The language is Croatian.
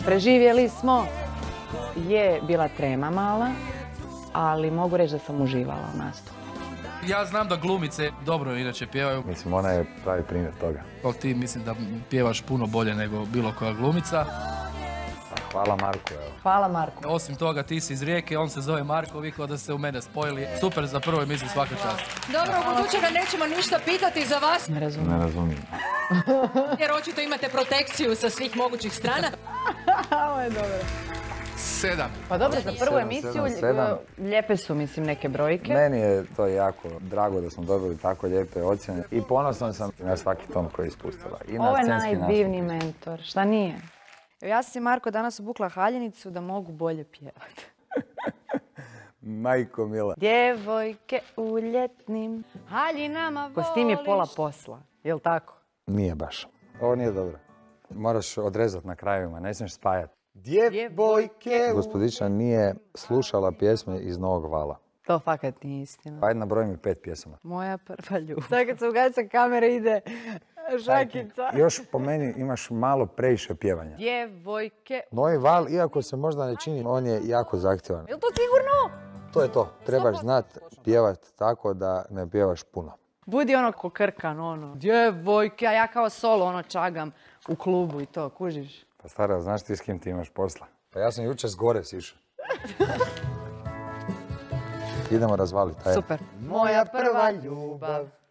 Preživjeli smo. Je bila trema mala, ali mogu reći da sam uživala u nastupu. Ja znam da glumice dobro inače pjevaju. Mislim, ona je pravi primjer toga. Ali ti mislim da pjevaš puno bolje nego bilo koja glumica. Hvala Marku, evo. Hvala Marku. Osim toga, ti si iz Rijeke, on se zove Marko, vi kao da ste u mene spojili. Super za prvu emisiju, svaka čast. Dobro, u buduće ga nećemo ništa pitati za vas, Ne razumijem. Ne razumijem. jer očito imate protekciju sa svih mogućih strana. Ovo je dobro. 7. Pa dobro, za prvu 7, emisiju 7. lijepe su, mislim, neke brojke. Meni je to jako drago da smo dobili tako lijepe ocjene i ponosan sam na svaki ton koji je ispustila. I na Ovo je scenski najdivniji nastup. mentor, šta nije? Evo, ja sam si, Marko, danas obukla haljinicu da mogu bolje pjevati. Majko mila. Djevojke u ljetnim haljinama voliš. Kostim je pola posla, jel tako? Nije baš. Ovo nije dobro. Moraš odrezati na krajevima, ne smiješ spajati. Djevojke u... Gospodična nije slušala pjesme iz Novog vala. To fakat nije istina. Ajde nabroj mi 5 pjesama. Moja prva ljubav. Sad kad se ugaća kamere ide Žakica. Još po meni imaš malo previše pjevanja. Djevojke... Novi val, iako se možda ne čini, on je jako zahtjevan. Jel to sigurno? To je to. Trebaš znat pjevat tako da ne pjevaš puno. Budi ono ko Krkan, ono. Djevojke, a ja kao solo ono čagam u klubu i to, kužiš? Pa stara, znaš ti s kim ti imaš posla? Pa ja sam jučer s gore sišao. Idemo razvaliti. Super. Moja prva ljubav.